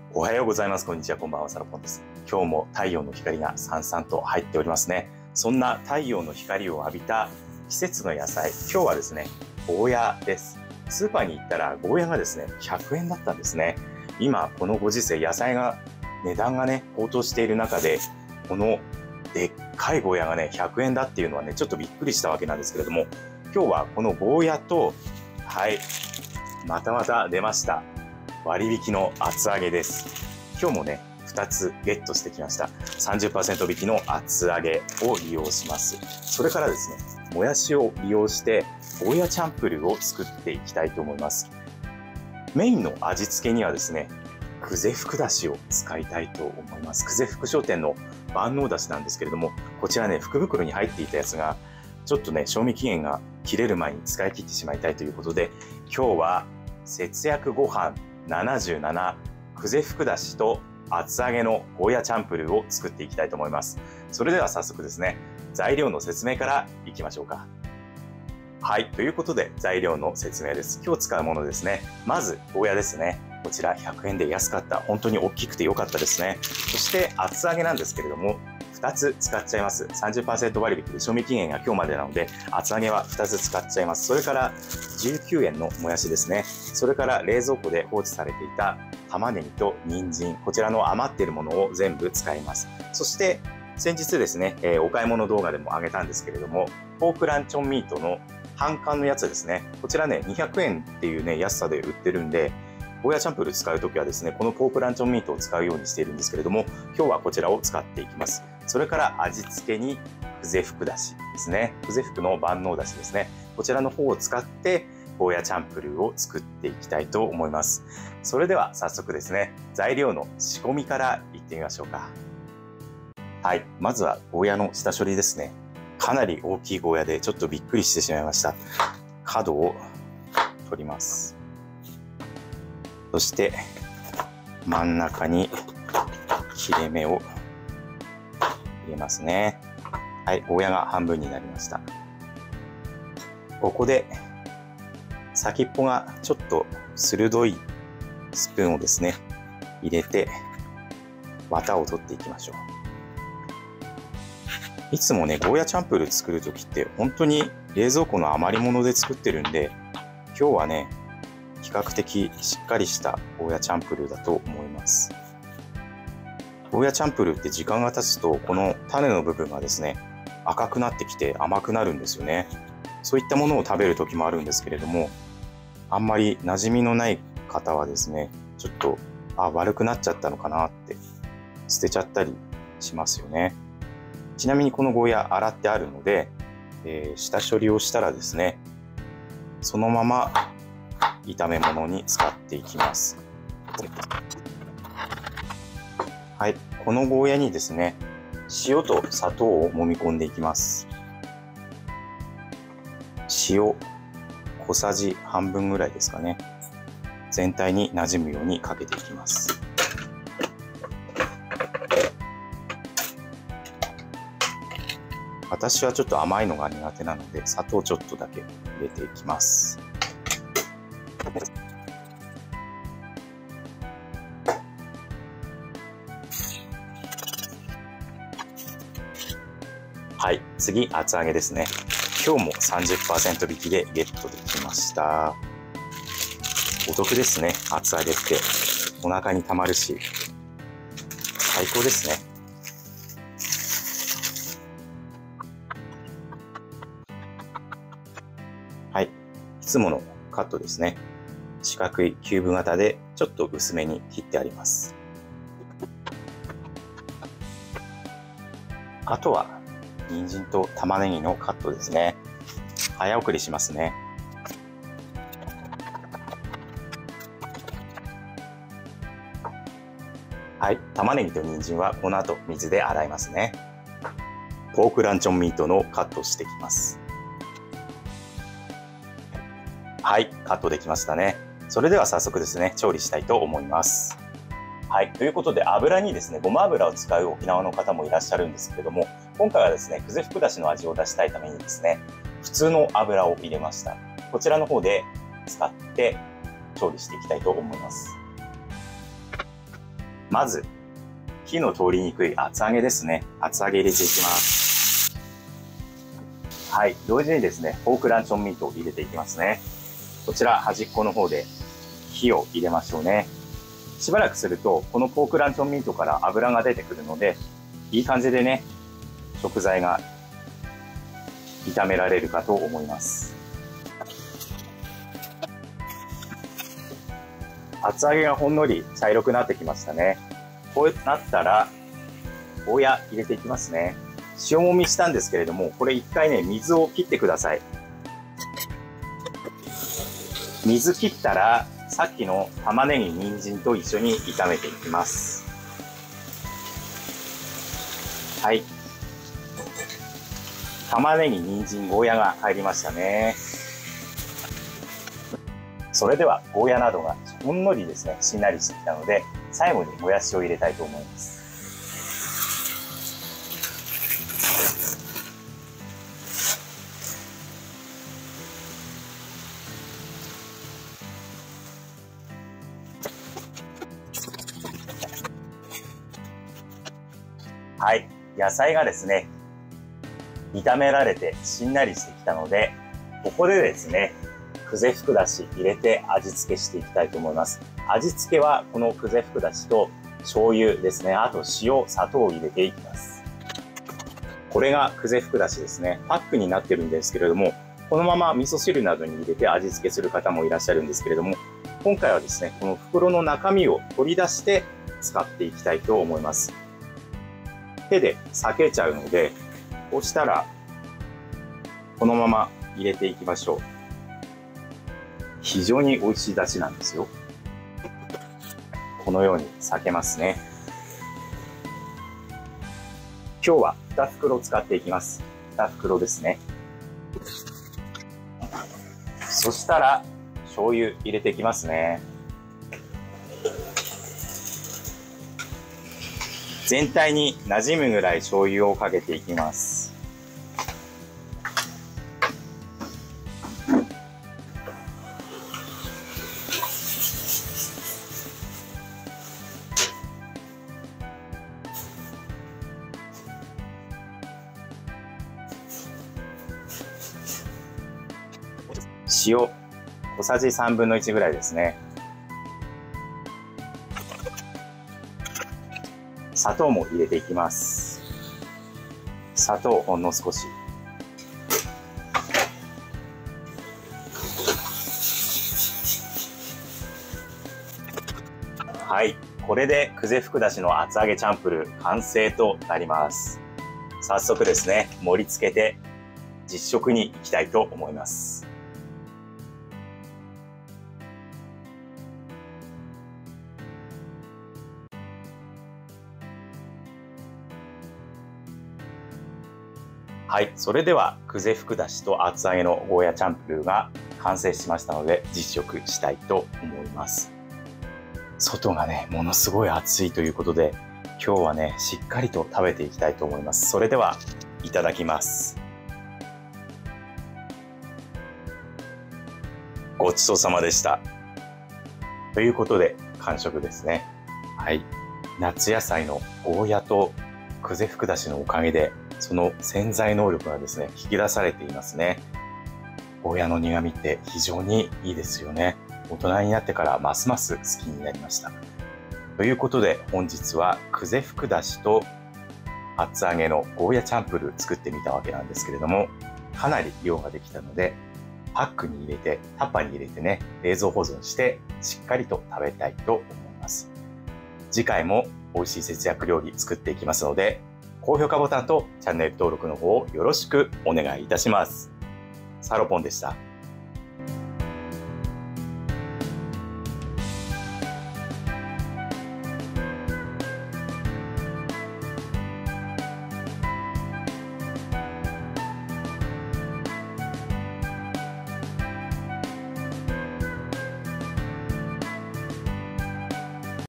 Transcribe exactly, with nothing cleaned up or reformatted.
おはようございます。こんにちは。こんばんは。サラポンです。今日も太陽の光がさんさんと入っておりますね。そんな太陽の光を浴びた季節の野菜。今日はですね、ゴーヤです。スーパーに行ったらゴーヤがですね、ひゃくえんだったんですね。今、このご時世、野菜が、値段がね、高騰している中で、このでっかいゴーヤがね、ひゃくえんだっていうのはね、ちょっとびっくりしたわけなんですけれども、今日はこのゴーヤと、はい、またまた出ました。割引の厚揚げです。今日もね、ふたつゲットしてきました。さんじゅっパーセント 引きの厚揚げを利用します。それからですね、もやしを利用してゴーヤチャンプルーを作っていきたいと思います。メインの味付けにはですね、久世福だしを使いたいと思います。久世福商店の万能だしなんですけれども、こちらね、福袋に入っていたやつが、ちょっとね、賞味期限が切れる前に使い切ってしまいたいということで、今日は節約ご飯ななじゅうなな、久世福だしと厚揚げのゴーヤチャンプルーを作っていきたいと思います。それでは早速ですね、材料の説明からいきましょうか。はい、ということで材料の説明です。今日使うものですね。まずゴーヤですね。こちらひゃくえんで安かった。本当に大きくて良かったですね。そして厚揚げなんですけれども、ふたつ使っちゃいます。さんじゅっパーセント 割引で賞味期限が今日までなので、厚揚げはふたつ使っちゃいます。それからじゅうきゅうえんのもやしですね。それから冷蔵庫で放置されていた玉ねぎと人参、こちらの余っているものを全部使います。そして先日ですね、えー、お買い物動画でも上げたんですけれども、ポークランチョンミートの半缶のやつですね。こちらね、にひゃくえんっていうね、安さで売ってるんで、ゴーヤチャンプルー使うときはですね、このポークランチョンミートを使うようにしているんですけれども、今日はこちらを使っていきます。それから味付けに久世福だしですね。久世福の万能だしですね。こちらの方を使ってゴーヤチャンプルーを作っていきたいと思います。それでは早速ですね、材料の仕込みからいってみましょうか。はい、まずはゴーヤの下処理ですね。かなり大きいゴーヤでちょっとびっくりしてしまいました。角を取ります。そして真ん中に切れ目を入れますね。はい、ゴーヤが半分になりました。ここで先っぽがちょっと鋭いスプーンをですね、入れて綿を取っていきましょう。いつもね、ゴーヤチャンプルー作るときって本当に冷蔵庫の余り物で作ってるんで、今日はね、比較的しっかりしたゴーヤチャンプルーだと思います。ゴーヤチャンプルーって時間が経つとこの種の部分がですね、赤くなってきて甘くなるんですよね。そういったものを食べる時もあるんですけれども、あんまり馴染みのない方はですね、ちょっとあ悪くなっちゃったのかなって捨てちゃったりしますよね。ちなみにこのゴーヤ洗ってあるので、えー、下処理をしたらですね、そのまま炒め物に使っていきます。はい、このゴーヤにですね、塩と砂糖を揉み込んでいきます。塩小さじ半分ぐらいですかね。全体に馴染むようにかけていきます。私はちょっと甘いのが苦手なので、砂糖ちょっとだけ入れていきます。はい、次、厚揚げですね。今日も さんじゅっパーセント 引きでゲットできました。お得ですね、厚揚げって。お腹にたまるし、最高ですね。はい、いつものカットですね。四角いキューブ型でちょっと薄めに切ってあります。あとは人参と玉ねぎのカットですね。早送りしますね。はい、玉ねぎと人参はこの後水で洗いますね。ポークランチョンミートのカットしていきます。はい、カットできましたね。それでは早速ですね、調理したいと思います。はい、ということで油にですね、ごま油を使う沖縄の方もいらっしゃるんですけれども、今回はですね、久世福だしの味を出したいためにですね、普通の油を入れました。こちらの方で使って調理していきたいと思います。 まず、火の通りにくい厚揚げですね。厚揚げ入れていきます。はい。同時にですね、ポークランチョンミートを入れていきますね。こちら端っこの方で火を入れましょうね。しばらくすると、このポークランチョンミートから油が出てくるので、いい感じでね、食材が炒められるかと思います。厚揚げがほんのり茶色くなってきましたね。こうなったら、ゴーヤ入れていきますね。塩もみしたんですけれども、これ一回ね、水を切ってください。水切ったら、さっきの玉ねぎ、人参と一緒に炒めていきます。はい。玉ねぎ、人参、ゴーヤが入りましたね。それでは、ゴーヤなどがほんのりですね、しんなりしてきたので、最後にもやしを入れたいと思います。はい。野菜がですね、炒められてしんなりしてきたので、ここでですね、久世福だし入れて味付けしていきたいと思います。味付けはこの久世福だしと醤油ですね、あと塩、砂糖を入れていきます。これが久世福だしですね。パックになってるんですけれども、このまま味噌汁などに入れて味付けする方もいらっしゃるんですけれども、今回はですね、この袋の中身を取り出して使っていきたいと思います。手で裂けちゃうので、こうしたらこのまま入れていきましょう。非常に美味しい出汁なんですよ。このように裂けますね。今日はに袋使っていきます。に袋ですね。そしたら醤油入れていきますね。全体に馴染むぐらい醤油をかけていきます。塩小さじさんぶんのいちぐらいですね。砂糖も入れていきます。砂糖ほんの少し。はい、これで久世福だしの厚揚げチャンプルー完成となります。早速ですね、盛り付けて実食に行きたいと思います。はい、それでは久世福だしと厚揚げのゴーヤチャンプルーが完成しましたので実食したいと思います。外がね、ものすごい暑いということで、今日はね、しっかりと食べていきたいと思います。それでは、いただきます。ごちそうさまでした。ということで、完食ですね。はい。夏野菜のゴーヤと久世福だしのおかげで、その潜在能力がですね、引き出されていますね。ゴーヤの苦味って非常にいいですよね。大人になってからますます好きになりました。ということで本日は久世福だしと厚揚げのゴーヤチャンプルー作ってみたわけなんですけれども、かなり量ができたので、パックに入れて、タッパーに入れてね、冷蔵保存してしっかりと食べたいと思います。次回も美味しい節約料理作っていきますので、高評価ボタンとチャンネル登録の方をよろしくお願いいたします。サロポンでした。